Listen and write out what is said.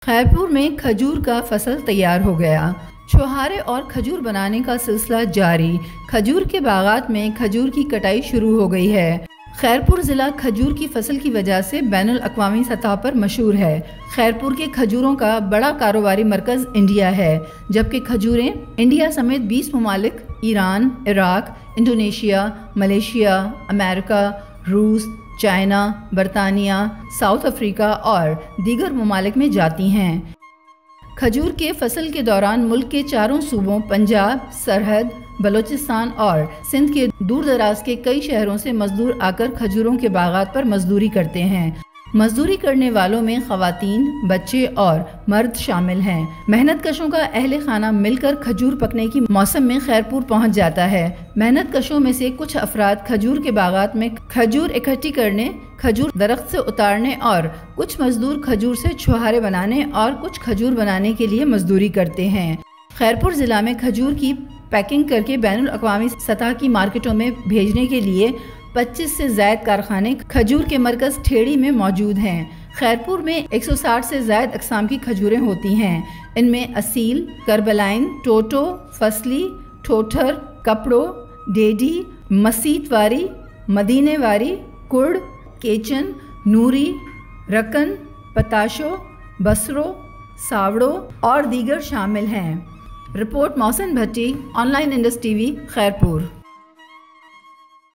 खैरपुर में खजूर का फसल तैयार हो गया। छुहारे और खजूर बनाने का सिलसिला जारी। खजूर के बागात में खजूर की कटाई शुरू हो गई है। खैरपुर ज़िला खजूर की फसल की वजह से बैनुल अक़वामी सतह पर मशहूर है। खैरपुर के खजूरों का बड़ा कारोबारी मरकज़ इंडिया है, जबकि खजूरें इंडिया समेत 20 ममालिक Iran, Iraq, Indonesia, Malaysia, America, रूस, चाइना, बरतानिया, साउथ अफ्रीका और दीगर ममालिक में जाती हैं। खजूर के फसल के दौरान मुल्क के चारों सूबों पंजाब, सरहद, बलूचिस्तान और सिंध के दूर दराज के कई शहरों से मजदूर आकर खजूरों के बागात पर मजदूरी करते हैं। मजदूरी करने वालों में खवातीन, बच्चे और मर्द शामिल हैं। मेहनत कशों का अहले खाना मिलकर खजूर पकने की मौसम में खैरपुर पहुंच जाता है। मेहनत कशों में से कुछ अफराद खजूर के बागात में खजूर इकट्ठी करने, खजूर दरख्त से उतारने और कुछ मजदूर खजूर से छुहारे बनाने और कुछ खजूर बनाने के लिए मजदूरी करते हैं। खैरपुर जिला में खजूर की पैकिंग करके बैनुल अक़वामी सतह की मार्केटों में भेजने के लिए 25 से ज़ायद कारखाने खजूर के मरकज़ ठेड़ी में मौजूद हैं। खैरपुर में 160 से ज़ायद अक़साम की खजूरें होती हैं। इनमें असील, करबलाइन, टोटो, फसली, ठोठर, कपड़ो, डेडी, मसीतवारी, मदीनेवारी, कुर्ड, केचन, नूरी, रकन, पताशो, बसरो, सावड़ो और दीगर शामिल हैं। Report Mohsin Bhatti, online Indus TV, Khairpur.